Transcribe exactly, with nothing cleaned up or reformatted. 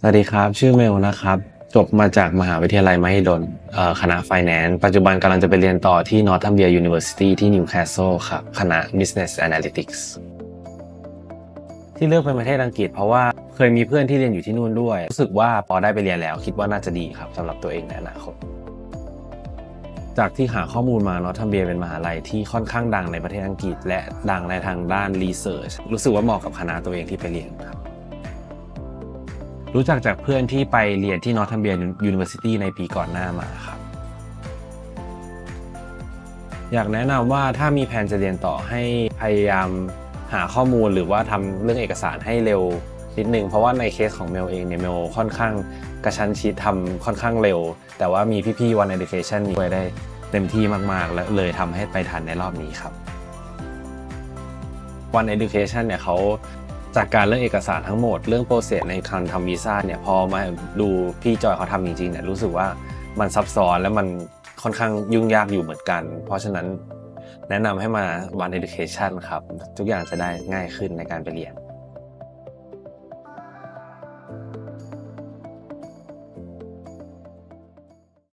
สวัสดีครับชื่อเมลนะครับจบมาจากมหาวิทยาลัยมหิดลคณะ Finance ปัจจุบันกำลังจะไปเรียนต่อที่ Northumbria University ที่ Newcastle ครับคณะ Business Analytics ที่เลือกเป็นประเทศอังกฤษเพราะว่าเคยมีเพื่อนที่เรียนอยู่ที่นู่นด้วยรู้สึกว่าพอได้ไปเรียนแล้วคิดว่าน่าจะดีครับสำหรับตัวเองในอนาคตจากที่หาข้อมูลมา Northumbria เป็นมหาลัยที่ค่อนข้างดังในประเทศอังกฤษและดังในทางด้าน Research รู้สึกว่าเหมาะกับคณะตัวเองที่ไปเรียนครับรู้จักจากเพื่อนที่ไปเรียนที่ Northumbria University ในปีก่อนหน้ามาครับอยากแนะนำว่าถ้ามีแผนจะเรียนต่อให้พยายามหาข้อมูลหรือว่าทำเรื่องเอกสารให้เร็วนิดนึงเพราะว่าในเคสของเมลเองเนี่ยเมลค่อนข้างกระชั้นชิดทำค่อนข้างเร็วแต่ว่ามีพี่ๆ One Education ช่วยได้เต็มที่มากๆและเลยทำให้ไปทันในรอบนี้ครับ One Education เนี่ยเขาจากการเรื่องเอกสารทั้งหมดเรื่องโปรเซสในการทำวีซ่าเนี่ยพอมาดูพี่จอยเขาทำจริงๆเนี่ยรู้สึกว่ามันซับซ้อนและมันค่อนข้างยุ่งยากอยู่เหมือนกันเพราะฉะนั้นแนะนำให้มา One Education ครับทุกอย่างจะได้ง่ายขึ้นในการไปเรียน